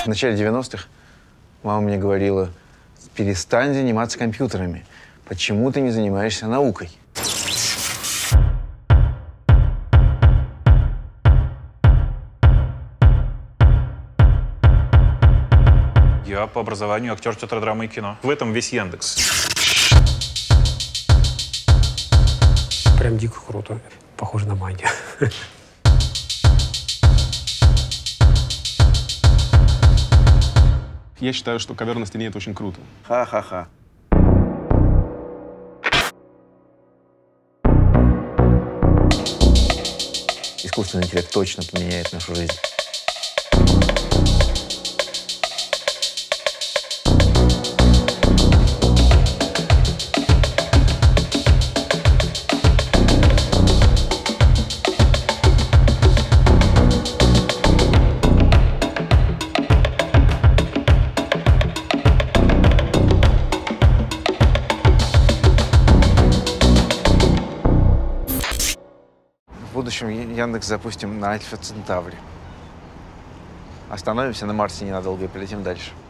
В начале 90-х мама мне говорила: перестань заниматься компьютерами. Почему ты не занимаешься наукой? Я по образованию актер театра, драмы и кино. В этом весь Яндекс. Прям дико круто. Похоже на магию. Я считаю, что ковер на стене — это очень круто. Ха-ха-ха. Искусственный интеллект точно поменяет нашу жизнь. В будущем Яндекс запустим на Альфа Центавре. Остановимся на Марсе ненадолго и полетим дальше.